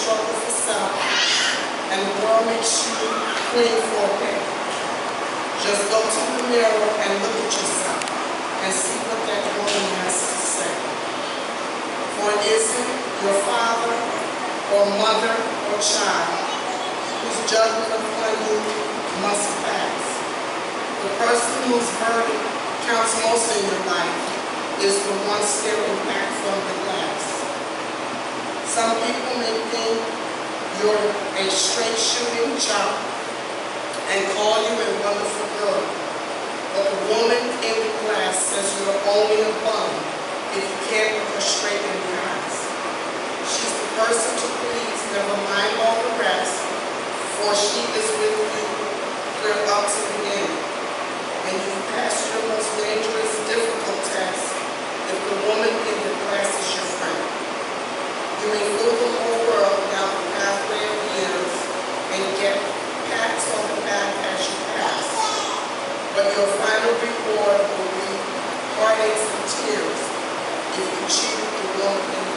struggle for self, and the world makes you clean for a day. Just go to the mirror and look at yourself and see what that woman has to say. For it isn't your father or mother or child whose judgment upon you must pass. The person whose verdict counts most in your life is the one staring back from the glass. Some people may think you're a straight shooting chop and call you a wonderful girl, but the woman in the glass says you're only a bum if you can't look her straight in the eyes. She's the person to please, never mind all the rest, for she is with you clear up to the end. And you've passed your most dangerous, difficult test if the woman in the glass is your friend. You may fool the whole world down the pathway of years and get pats on the back as you pass, but your final reward will be heartaches and tears if you cheat the woman in the